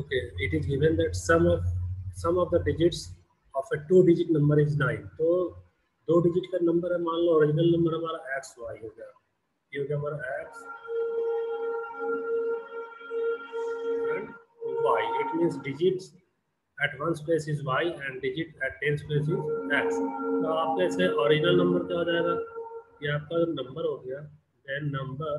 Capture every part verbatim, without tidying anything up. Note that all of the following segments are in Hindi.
Okay, it is given that sum of sum of the digits of a two digit number is nine. तो दो डिजिट का नंबर है, मान लो ओरिजिनल नंबर हमारा एक्स वाई हो गया, ये हो गया हमारा X and Y. It means digits at ones place is y and digit at tens place is x. तो आपके से ओरिजिनल नंबर क्या हो जाएगा, ये आपका नंबर हो गया, then number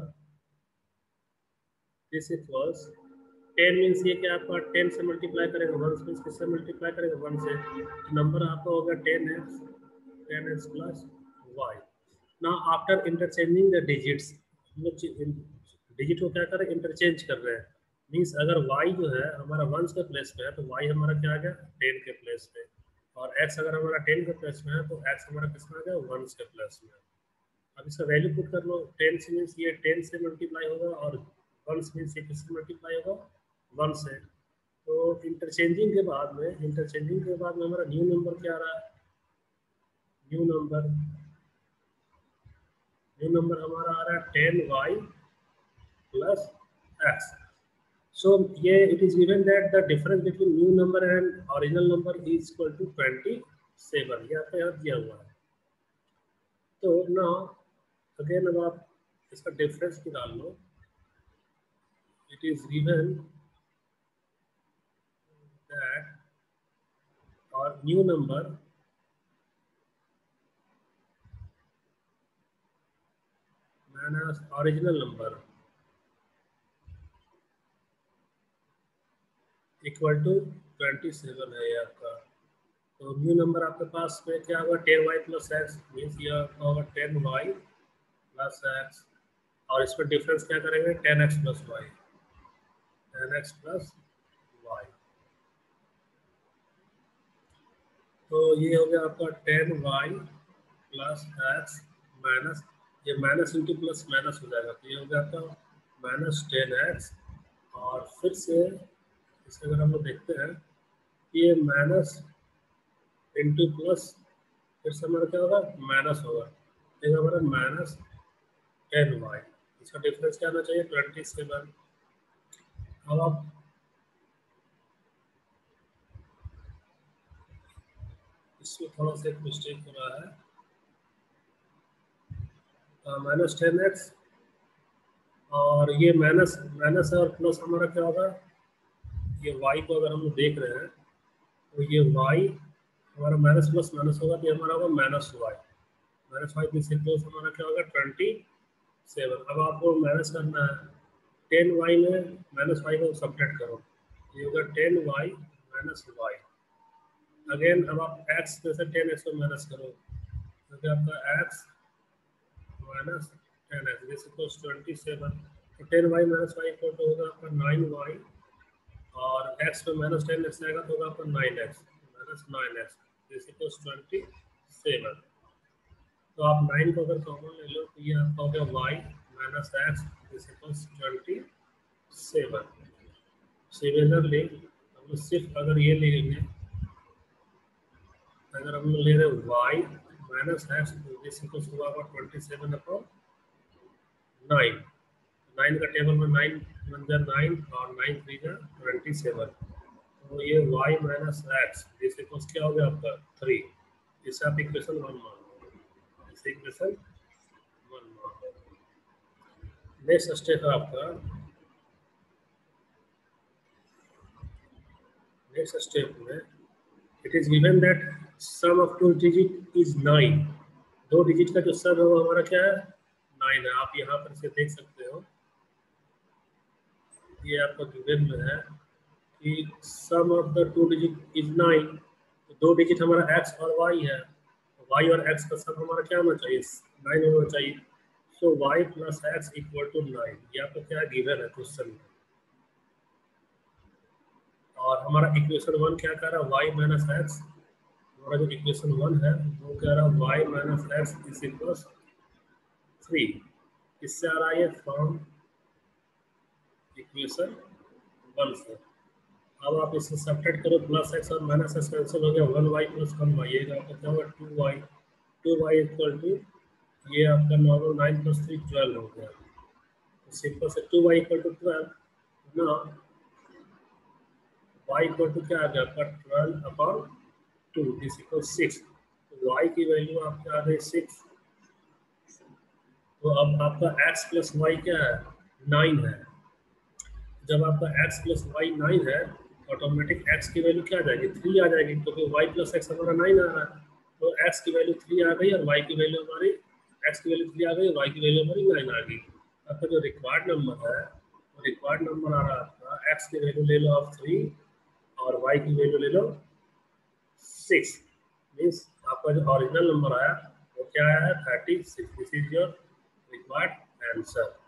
this equals ten means ये कि आपका टेन से मल्टीप्लाई करेगा, वन मीन्स किससे मल्टीप्लाई करेगा, वन से. नंबर आपका हो गया ten X ten X plus Y. Now after interchanging the digits, digit को क्या करें, इंटरचेंज कर रहे हैं. मीन्स अगर y जो है हमारा वंस के प्लेस पे है तो y हमारा क्या आ गया टेन के प्लेस पे, और x अगर हमारा टेन के प्लेस में है तो x हमारा किस में आ गया वंस के प्लेस में. अब इसका वैल्यू पुट कर लो. टेन से मीन्स ये टेन से मल्टीप्लाई होगा और वंस मीन्स ये किससे मल्टीप्लाई होगा वन से. तो इंटरचेंजिंग के बाद में इंटरचेंजिंग के बाद में हमारा न्यू नंबर क्या आ रहा है, न्यू नंबर न्यू नंबर हमारा आ रहा है ten Y plus X. So ये it is given that the difference between new number and original number is equal to twenty-seven. ये आपका यहाँ दिया हुआ है. तो now again अब आप इसका डिफरेंस निकाल लो. It is given that our new number minus original number equal to twenty seven है ये आपका. तो न्यू नंबर आपके पास में क्या होगा ten Y plus X, means ये होगा टेन वाई प्लस एक्स, और इस पर डिफरेंस क्या करेंगे ten X plus Y, ten X plus Y. तो ये हो गया आपका ten Y plus X minus, ये माइनस इंटू प्लस माइनस हो जाएगा, तो ये हो गया आपका माइनस टेन एक्स. और फिर से इसे अगर हम लोग देखते हैं ये माइनस इंटू प्लस, फिर से हमारा क्या होगा माइनस होगा, ये हमारा माइनस टेन वाई. इसका डिफरेंस क्या आना चाहिए ट्वेंटी सेवन. अब आप इसमें थोड़ा सा एक मिस्टेक हो रहा है, माइनस टेन एक्स और ये माइनस माइनस है और प्लस हमारा क्या होगा, ये y को अगर हम लोग देख रहे हैं तो ये y हमारा माइनस प्लस माइनस होगा, तो ये हमारा होगा minus Y minus Y plus हमारा क्या होगा ट्वेंटी सेवन. अब आपको माइनस करना है, टेन वाई में माइनस वाई को सब्ट्रैक्ट करो, ये होगा ten Y minus Y. Again अब आप x में से टेन एक्स को माइनस करो, तो आपका x minus ten X this equals twenty seven. तो ten Y minus Y equal to होगा आपका नाइन वाई, और x में माइनस टेन एक्स आएगा तो होगा आपका nine X minus nine X this equals twenty seven. तो आप नाइन को अगर कॉमन ले लो तो ये आपका हो गया y minus X this equals twenty seven. Similarly हम लोग सिर्फ अगर ये ले लेंगे, अगर हम लोग ले रहे y minus X this equals होगा आपका twenty seven upon nine. Nine का टेबल में नाइन वन जा नाइन और नाइन थ्री जा ट्वेंटी सेवन. तो ये y minus X this equals क्या हो गया आपका थ्री. इसे आप इक्वेशन वन मान लो, इसे इक्वेशन वन मान लो. नेक्स्ट स्टेप है आपका, नेक्स्ट स्टेप में it is given that sum of two digit is nine. दो डिजिट का जो सम है वो हमारा क्या है नाइन है. आप यहाँ पर से देख सकते हो, ये आपका गिवन में है कि sum of the two digit is nine. तो दो डिजिट हमारा x और y है, तो y और x का सम हमारा क्या होना चाहिए नाइन होना चाहिए. So y plus X equal to nine. ये आपको क्या गिवन है क्वेश्चन में, और हमारा इक्वेशन वन क्या कह रहा है y माइनस एक्स. हमारा जो इक्वेशन वन है वो कह रहा है y minus X is equals three. इससे आ रहा है फ्रॉम इक्वेशन वन से. अब आप इससे सब्ट्रैक्ट करो, प्लस एक्स और माइनस एक्स कैंसिल हो गया, one Y plus one Y. ये आपका क्या होगा two Y. Two Y equal to ये आपका normal nine plus three twelve हो गया. तो सिंपल से two Y equal to twelve. ना y इक्वल टू क्या आ गया आपका twelve upon two is equal six. तो y की वैल्यू आपके आ गई सिक्स। तो अब आपका x प्लस वाई क्या है, नाइन है। जब आपका x प्लस वाई नाइन है ऑटोमेटिक x की वैल्यू क्या आ जाएगी, थ्री आ जाएगी, क्योंकि y प्लस एक्स हमारा नाइन आ रहा है। तो x की वैल्यू थ्री आ गई और y की वैल्यू हमारी x की वैल्यू थ्री आ गई और y की वैल्यू हमारी नाइन आ गई। आपका जो रिक्वायर्ड नंबर है वो रिक्वायर्ड नंबर आ रहा है आपका x की वैल्यू ले लो आप थ्री और y की वैल्यू ले लो सिक्स। मीन्स आपका जो ओरिजिनल नंबर आया वो क्या आया है, thirty six. This is your required answer.